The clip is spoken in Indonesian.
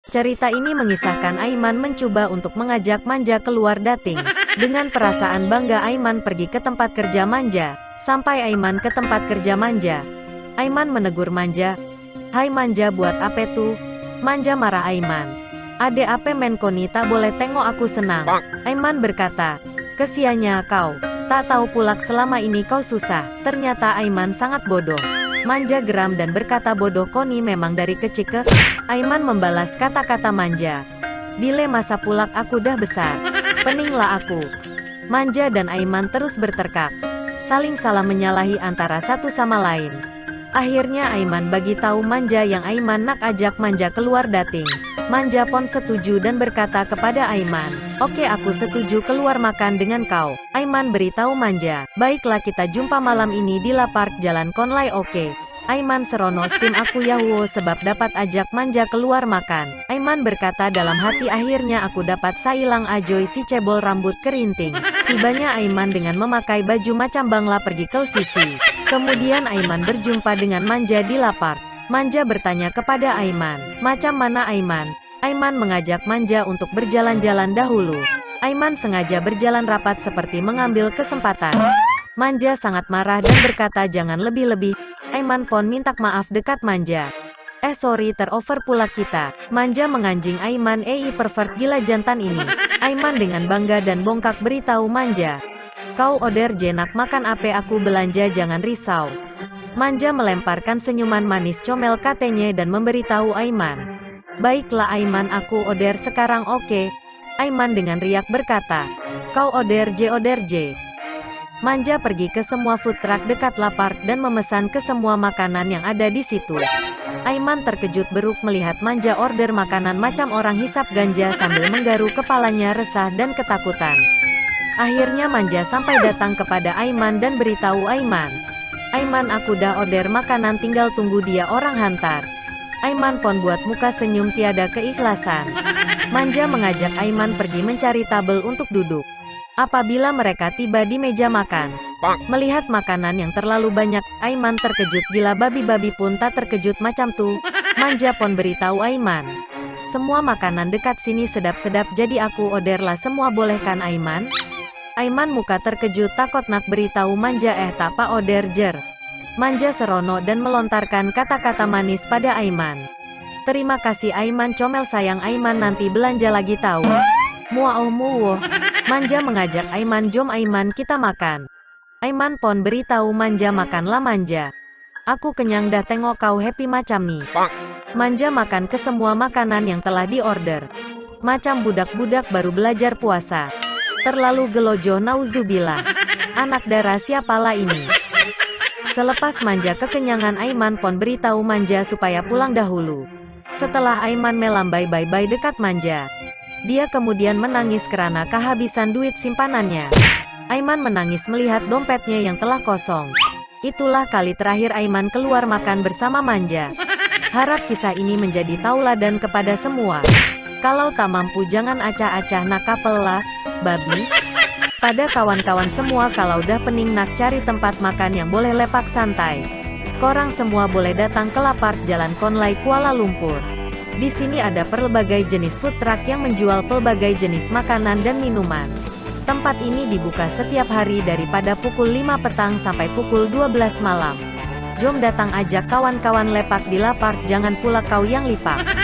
Cerita ini mengisahkan Aiman mencoba untuk mengajak Manja keluar dating. Dengan perasaan bangga Aiman pergi ke tempat kerja Manja. Sampai Aiman ke tempat kerja Manja, Aiman menegur Manja. "Hai Manja, buat apa tuh?" Manja marah Aiman. "Ade ape menkoni tak boleh tengok aku senang." Aiman berkata, "Kesiannya kau, tak tahu pulak selama ini kau susah." Ternyata Aiman sangat bodoh. Manja geram dan berkata, "Bodoh koni memang dari kecil ke." Aiman membalas kata-kata Manja. "Bile masa pulak aku dah besar. Peninglah aku." Manja dan Aiman terus berterkak, saling salah menyalahi antara satu sama lain. Akhirnya Aiman bagi tahu Manja yang Aiman nak ajak Manja keluar dating. Manja pun setuju dan berkata kepada Aiman, "Oke, aku setuju keluar makan dengan kau." Aiman beritahu Manja, "Baiklah, kita jumpa malam ini di La Park Jalan Konlai." Oke. Aiman serono tim aku Yahwo sebab dapat ajak Manja keluar makan. Aiman berkata dalam hati, "Akhirnya aku dapat sailang ajoy si cebol rambut kerinting." Tibanya Aiman dengan memakai baju macam bangla pergi ke sisi. Kemudian Aiman berjumpa dengan Manja di La Park. Manja bertanya kepada Aiman, "Macam mana Aiman?" Aiman mengajak Manja untuk berjalan-jalan dahulu. Aiman sengaja berjalan rapat seperti mengambil kesempatan. Manja sangat marah dan berkata jangan lebih-lebih. Aiman pun minta maaf dekat Manja. Sorry terover pula kita." Manja menganjing Aiman, pervert gila jantan ini." Aiman dengan bangga dan bongkak beritahu Manja, "Kau order jenak makan ape aku belanja jangan risau." Manja melemparkan senyuman manis comel katanya dan memberitahu Aiman, "Baiklah Aiman, aku order sekarang." "Oke." Aiman dengan riak berkata, "Kau order J." Manja pergi ke semua food truck dekat La Park dan memesan ke semua makanan yang ada di situ. Aiman terkejut beruk melihat Manja order makanan macam orang hisap ganja sambil menggaruk kepalanya resah dan ketakutan. Akhirnya Manja sampai datang kepada Aiman dan beritahu Aiman, "Aiman, aku dah order makanan, tinggal tunggu dia orang hantar." Aiman pun buat muka senyum tiada keikhlasan. Manja mengajak Aiman pergi mencari tabel untuk duduk. Apabila mereka tiba di meja makan, melihat makanan yang terlalu banyak, Aiman terkejut gila. Babi-babi pun tak terkejut macam tuh. Manja pun beritahu Aiman, "Semua makanan dekat sini sedap-sedap, jadi aku orderlah semua, boleh kan Aiman?" Aiman muka terkejut takut nak beritahu Manja tak pa order jer. Manja serono dan melontarkan kata-kata manis pada Aiman. "Terima kasih Aiman comel, sayang Aiman nanti belanja lagi tahu." Muah. Manja mengajak Aiman, "Jom Aiman kita makan." Aiman pun beritahu Manja, "Makanlah Manja. Aku kenyang dah tengok kau happy macam nih." Manja makan ke semua makanan yang telah diorder. Macam budak-budak baru belajar puasa. Terlalu gelojoh, nauzubillah. Anak darah siapalah ini. Selepas Manja kekenyangan, Aiman pun beritahu Manja supaya pulang dahulu. Setelah Aiman melambai bye-bye dekat Manja, dia kemudian menangis karena kehabisan duit simpanannya. Aiman menangis melihat dompetnya yang telah kosong. Itulah kali terakhir Aiman keluar makan bersama Manja. Harap kisah ini menjadi tauladan kepada semua. Kalau tak mampu jangan acah-acah nak kapel lah, babi. Pada kawan-kawan semua, kalau dah pening nak cari tempat makan yang boleh lepak santai, korang semua boleh datang ke La Park Jalan Konlai Kuala Lumpur. Di sini ada pelbagai jenis food truck yang menjual pelbagai jenis makanan dan minuman. Tempat ini dibuka setiap hari daripada pukul 5 petang sampai pukul 12 malam. Jom datang ajak kawan-kawan lepak di La Park, jangan pula kau yang lipak.